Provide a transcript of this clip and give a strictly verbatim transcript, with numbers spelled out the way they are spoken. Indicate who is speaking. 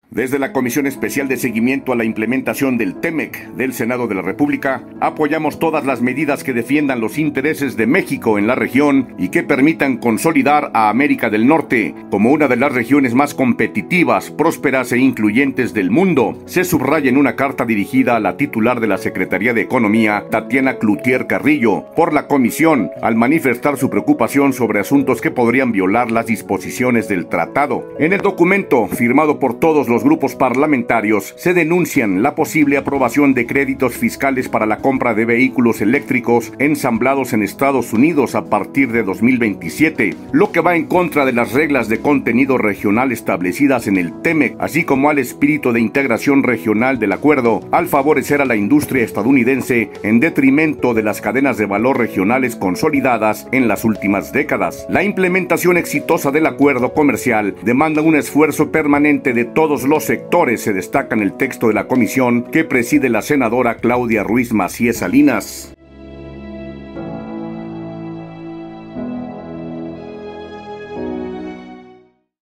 Speaker 1: Desde la Comisión Especial de Seguimiento a la Implementación del TEMEC del Senado de la República, apoyamos todas las medidas que defiendan los intereses de México en la región y que permitan consolidar a América del Norte como una de las regiones más competitivas, prósperas e incluyentes del mundo, se subraya en una carta dirigida a la titular de la Secretaría de Economía, Tatiana Cloutier Carrillo, por la Comisión, al manifestar su preocupación sobre asuntos que podrían violar las disposiciones del tratado. En el documento, firmado por todos los grupos parlamentarios, se denuncian la posible aprobación de créditos fiscales para la compra de vehículos eléctricos ensamblados en Estados Unidos a partir de dos mil veintisiete, lo que va en contra de las reglas de contenido regional establecidas en el TEMEC, así como al espíritu de integración regional del acuerdo, al favorecer a la industria estadounidense en detrimento de las cadenas de valor regionales consolidadas en las últimas décadas. La implementación exitosa del acuerdo comercial demanda un esfuerzo permanente de todos los sectores, se destaca en el texto de la comisión que preside la senadora Claudia Ruiz Macías Salinas.